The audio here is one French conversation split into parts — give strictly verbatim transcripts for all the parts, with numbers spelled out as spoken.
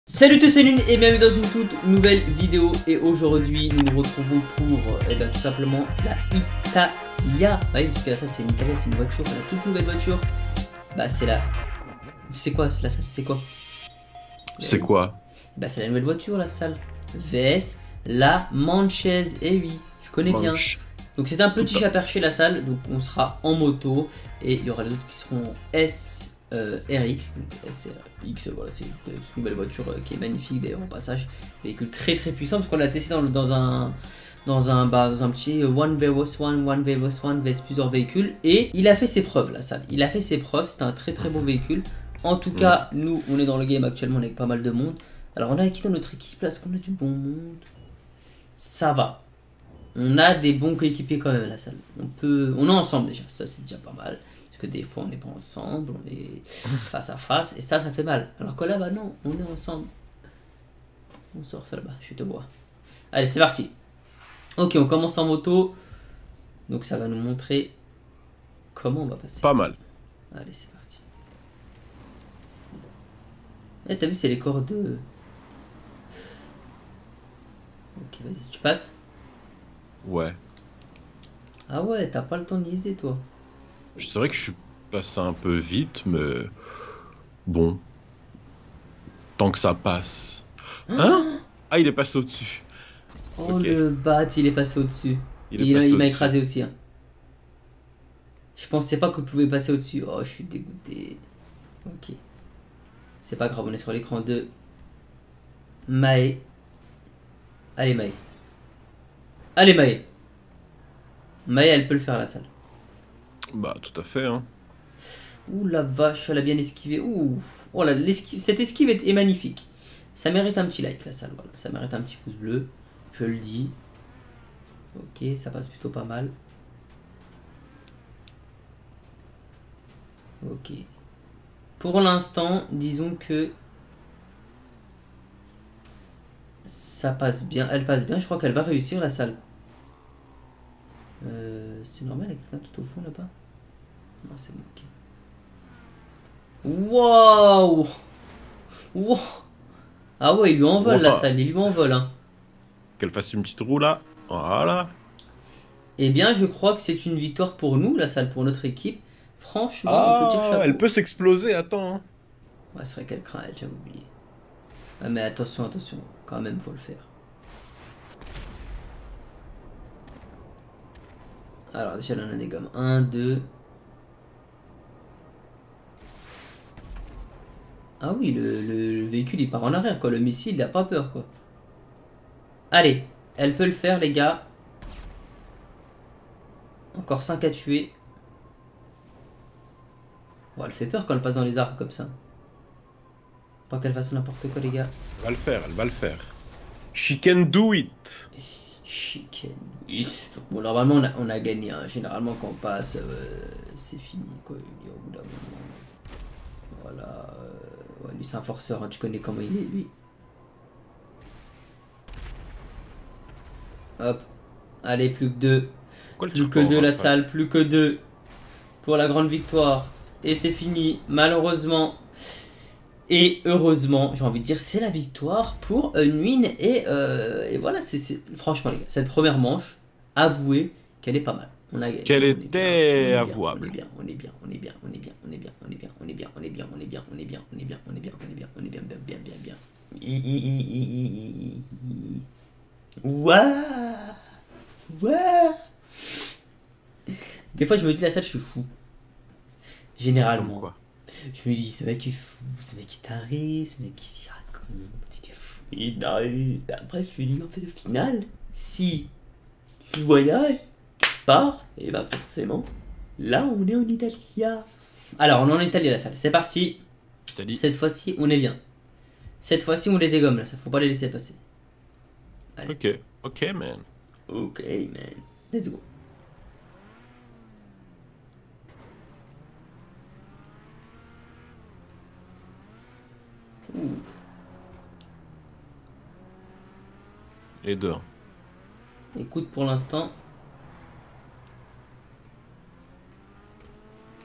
Salut tous, c'est Lune et bienvenue dans une toute nouvelle vidéo. Et aujourd'hui nous nous retrouvons pour eh ben, tout simplement la Italia. Bah oui, parce que là ça c'est une Italia, c'est une voiture, la toute nouvelle voiture. Bah c'est la... C'est quoi la salle? C'est quoi? C'est quoi? Bah c'est la nouvelle voiture la salle. V S la Manchese. Et oui, tu connais bien. Manche. Donc c'est un petit chat perché la salle. Donc on sera en moto. Et il y aura les autres qui seront S... Euh, R X, donc S R X, voilà, c'est une nouvelle voiture euh, qui est magnifique d'ailleurs au passage, véhicule très très puissant parce qu'on l'a testé dans, dans un dans un bah, dans un petit One versus One, One versus One vs plusieurs véhicules et il a fait ses preuves la salle, il a fait ses preuves, c'est un très très beau véhicule. En tout cas, mmh. nous on est dans le game actuellement avec pas mal de monde. Alors on a qui dans notre équipe là? Est-ce qu'on a du bon monde? Ça va. On a des bons coéquipiers quand même la salle. On peut, on est ensemble déjà, ça c'est déjà pas mal. Que des fois on n'est pas ensemble, on est face à face et ça ça fait mal. Alors que là bah non, on est ensemble. On sort ça là-bas, je te vois. Allez c'est parti. Ok, on commence en moto. Donc ça va nous montrer comment on va passer. Pas mal. Allez c'est parti. Eh t'as vu c'est les corps de... Ok vas-y tu passes. Ouais. Ah ouais t'as pas le temps de niaiser toi. C'est vrai que je suis passé un peu vite, mais bon. Tant que ça passe. Hein? Ah, il est passé au-dessus. Oh Okay. le bat, il est passé au-dessus. Il, il, il au m'a écrasé aussi. Hein. Je pensais pas que vous pouvez passer au-dessus. Oh, je suis dégoûté. Ok. C'est pas grave, on est sur l'écran de Mae. Allez, Mae. Allez, Mae. Mae, elle peut le faire, la salle. Bah, tout à fait, hein. Ouh la vache, elle a bien esquivé. Ouh. Oh là, l'esquive, cette esquive est, est magnifique. Ça mérite un petit like, la salle. Voilà. Ça mérite un petit pouce bleu. Je le dis. Ok, ça passe plutôt pas mal. Ok. Pour l'instant, disons que ça passe bien. Elle passe bien. Je crois qu'elle va réussir la salle. Euh, c'est normal, il y a quelqu'un tout au fond là-bas? Non, c'est bon, ok. Waouh! Wow. Ah ouais, il lui envole wow. La salle, il lui envole. Hein. Qu'elle fasse une petite roue là. Voilà. Eh bien, je crois que c'est une victoire pour nous, la salle, pour notre équipe. Franchement, ah, on peut dire chapeau. Elle peut s'exploser, attends. Hein. Ouais, c'est vrai qu'elle craint, elle, j'avais oublié. Ah, mais attention, attention, quand même, faut le faire. Alors, déjà, là, on a des gommes. un, deux. Ah oui, le, le, le véhicule, il part en arrière, quoi. Le missile, il a pas peur, quoi. Allez, elle peut le faire, les gars. Encore cinq à tuer. Oh, elle fait peur quand elle passe dans les arbres comme ça. Pas qu'elle fasse n'importe quoi, les gars. Elle va le faire, elle va le faire. She can do it. She can do it. Bon, normalement, on a, on a gagné. Hein. Généralement, quand on passe, euh, c'est fini, quoi. Il y a au bout d'un moment. Voilà. Euh, ouais, lui, c'est un forceur. Hein. Tu connais comment il est, lui. Hop. Allez, plus que deux. Plus que deux, la salle. Plus que deux. Pour la grande victoire. Et c'est fini, malheureusement. Et heureusement, j'ai envie de dire, c'est la victoire pour Unwin. Et, euh, et voilà, c'est franchement, les gars, cette première manche, avouez qu'elle est pas mal. On a gagné. Qu'elle était avouable. On est bien, on est bien, on est bien, on est bien, on est bien, on est bien, on est bien, on est bien, on est bien, on est bien, on est bien, on est bien, on est bien, on est bien, bien, bien, bien, bien. Waouh, waouh. Des fois, je me dis la salle, je suis fou. Généralement. Quoi. Je me dis, ce mec est fou, ce mec est taré, ce mec qui s'y raconte, il est fou. Et taré. Après, je me dis, en fait, au final, si tu voyages, tu pars, et bah forcément, là, on est en Italie. Alors, on est en Italie, la salle. C'est parti. Italie. Cette fois-ci, on est bien. Cette fois-ci, on les dégomme, là. Ça faut pas les laisser passer. Allez. Ok, ok, man. Ok, man. Let's go. Ouf. Les deux. Écoute, pour l'instant.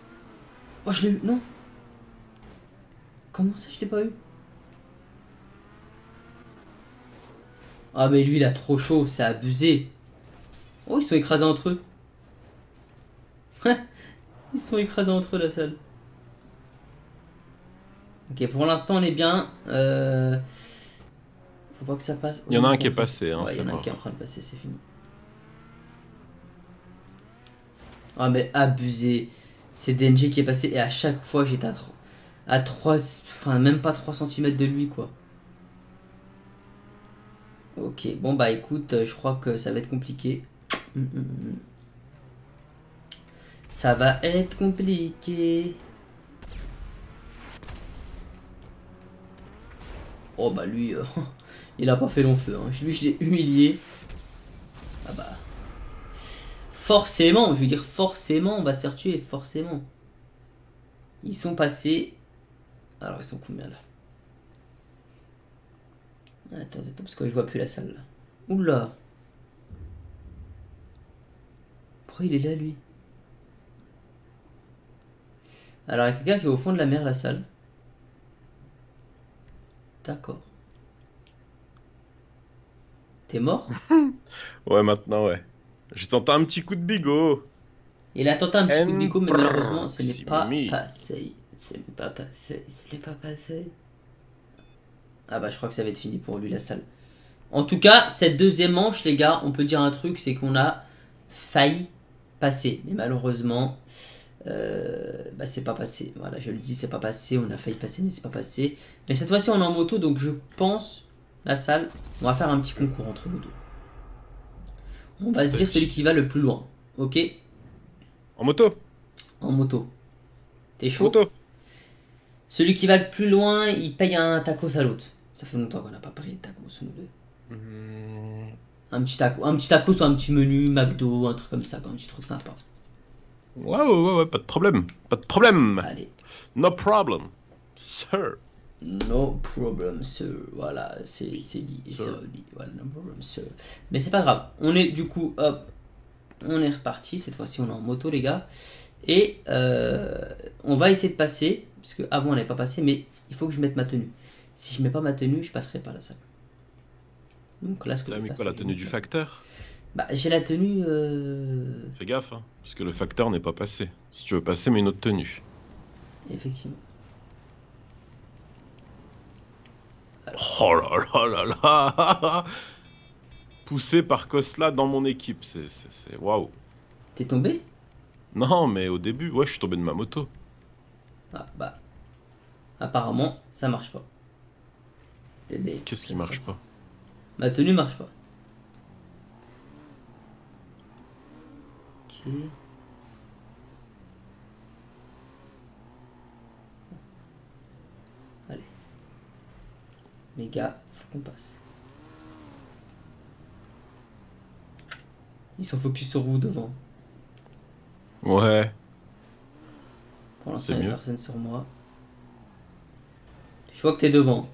Oh, je l'ai eu. Non. Comment ça, je l'ai pas eu? Ah mais lui il a trop chaud, c'est abusé. Oh ils sont écrasés entre eux. Ils sont écrasés entre eux la salle. Ok pour l'instant on est bien. Euh... Faut pas que ça passe. Il y en a Oh, un qui est contre- passé, hein, Ouais il y c'est en a un mort. qui est en train de passer, c'est fini. Ah mais abusé. C'est D N G qui est passé et à chaque fois j'étais à, tro- à trois... Enfin même pas trois centimètres de lui quoi. Ok bon bah écoute euh, je crois que ça va être compliqué. Hum, hum, hum. Ça va être compliqué. Oh bah lui, euh, il a pas fait long feu. Hein. Lui, je l'ai humilié. Ah bah. Forcément, je veux dire forcément, on va se faire tuer, forcément. Ils sont passés. Alors ils sont combien là? Attends, attends, parce que je vois plus la salle là. Oula. Pourquoi il est là lui? Alors il y a quelqu'un qui est au fond de la mer, la salle. D'accord. T'es mort? Ouais, maintenant, ouais. J'ai tenté un petit coup de bigot. Il a tenté un petit coup de En bico, mais malheureusement, ce n'est pas proximité. passé. Ce n'est pas passé. Ce n'est pas passé. Ah bah, je crois que ça va être fini pour lui, la salle. En tout cas, cette deuxième manche, les gars, on peut dire un truc, c'est qu'on a failli passer. Mais malheureusement, euh, bah, c'est pas passé. Voilà, je le dis, c'est pas passé. On a failli passer, mais c'est pas passé. Mais cette fois-ci, on est en moto, donc je pense, la salle, on va faire un petit concours entre nous deux. On va se dire celui qui va le plus loin. Ok? En moto. En moto. T'es En chaud? moto. Celui qui va le plus loin, il paye un tacos à l'autre. Ça fait longtemps qu'on n'a pas payé de tacos, nous deux. Mmh. Un petit taco, un petit tacos ou un petit menu, McDo, un truc comme ça, quoi, un petit truc sympa. Ouais, ouais, ouais, ouais, pas de problème. Pas de problème. Allez. No problem. Sir. No problem, sir. Voilà, c'est c'est dit. Et Sir. ça dit. Voilà, no problem, sir. Mais c'est pas grave. On est du coup, hop, on est reparti. Cette fois-ci, on est en moto, les gars. Et euh, on va essayer de passer. Parce qu'avant, on n'avait pas passé. Mais il faut que je mette ma tenue. Si je mets pas ma tenue, je passerai pas la salle. Donc là, ce que T'as je vais mis faire, quoi, c'est la que je tenue vais du mettre- facteur? Bah, j'ai la tenue. Euh... Fais gaffe, hein, parce que le facteur n'est pas passé. Si tu veux passer, mets une autre tenue. Effectivement. Oh là là là là. Poussé par Kosla dans mon équipe, c'est... c'est- c'est- Waouh. T'es tombé? Non, mais au début, ouais, je suis tombé de ma moto. Ah, bah. Apparemment, ça marche pas. Eh ben, Qu'est-ce ça qui se marche passe. pas? Ma tenue marche pas. Ok. Allez. Les gars, faut qu'on passe. Ils sont focus sur vous devant. Ouais. Pour l'instant, C'est il n'y a mieux. personne sur moi. Je vois que t'es devant.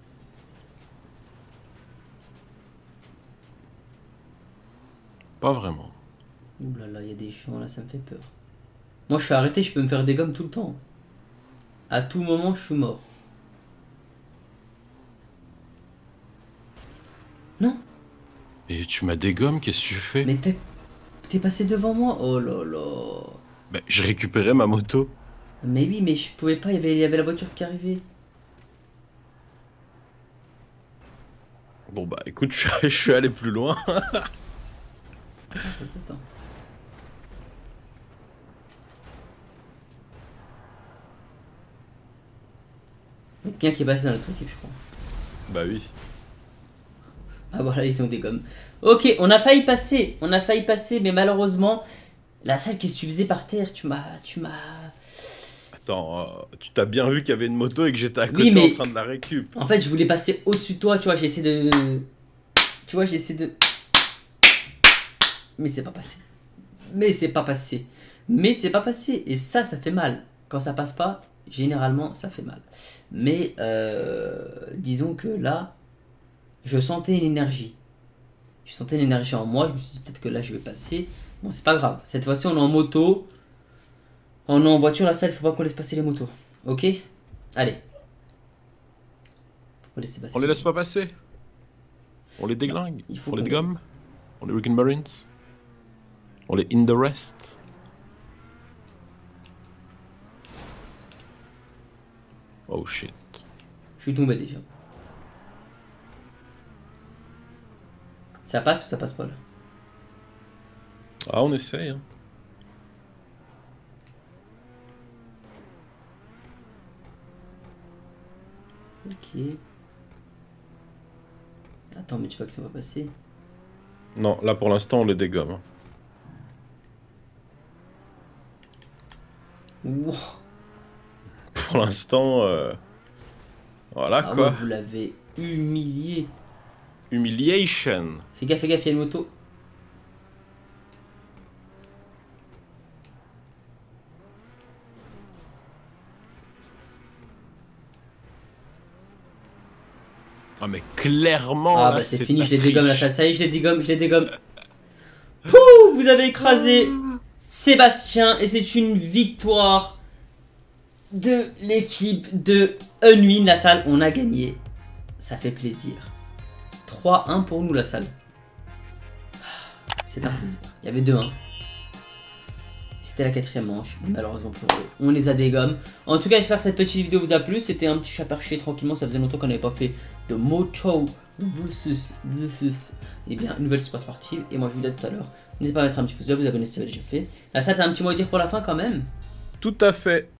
Pas vraiment. Ouh là là, il y a des chiens là, ça me fait peur. Moi, je suis arrêté, je peux me faire des gommes tout le temps. À tout moment, je suis mort. Non, Et tu m'as des gommes, qu'est-ce que tu fais? mais t'es t'es passé devant moi. Oh là là. Bah, j'ai récupéré ma moto. Mais oui, mais je pouvais pas, il y avait, il y avait la voiture qui arrivait. Bon bah écoute, je suis, je suis allé plus loin. Attends, attends. Il y a quelqu'un qui est passé dans notre équipe, je crois. Bah oui. Ah voilà, ils ont des gommes. Ok, on a failli passer, on a failli passer, mais malheureusement, la salle qui se faisait par terre, tu m'as, tu m'as. Attends, euh, tu t'as bien vu qu'il y avait une moto et que j'étais à côté Oui, mais- en train de la récup. En fait, je voulais passer au-dessus de toi, tu vois, j'ai essayé de. Tu vois, j'ai essayé de. Mais c'est pas passé. Mais c'est pas passé. Mais c'est pas passé. Et ça, ça fait mal. Quand ça passe pas, généralement, ça fait mal. Mais euh, disons que là, je sentais une énergie. Je sentais une énergie en moi. Je me suis dit peut-être que là, je vais passer. Bon, c'est pas grave. Cette fois-ci, on est en moto. On est en voiture, la salle, il faut pas qu'on laisse passer les motos. Ok? Allez. Faut laisser passer On les laisse pas passer. On les déglingue. Il faut On les qu'on dégomme. On les Rick and Marines. On les in the rest. Oh shit. Je suis tombé déjà. Ça passe ou ça passe pas là? Ah, on essaye. Hein. Ok. Attends, mais tu vois que ça va passer. Non, là pour l'instant on les dégomme. Wow. Pour l'instant, euh... voilà Ah quoi. ouais, vous l'avez humilié. Humiliation. Fais gaffe, fais gaffe, il y a une moto. Ah mais clairement. Ah là, bah c'est de fini, la je les dégomme là, triche. ça, ça y est, je les dégomme, je les dégomme. Pouh, vous avez écrasé Sébastien et c'est une victoire de l'équipe de Unwin, la salle. On a gagné, ça fait plaisir. trois un pour nous la salle. C'est un plaisir. Il y avait deux un. C'était la quatrième manche, mais malheureusement pour eux, on les a dégomme. En tout cas, j'espère que cette petite vidéo vous a plu. C'était un petit chat perché tranquillement. Ça faisait longtemps qu'on n'avait pas fait de Mocho versus versus et bien une nouvelle super sportive. Et moi, je vous dis à tout à l'heure. N'hésitez pas à mettre un petit pouce bleu, vous abonner si ce n'est pas déjà fait. La salle, t'as un petit mot à dire pour la fin quand même? Tout à fait.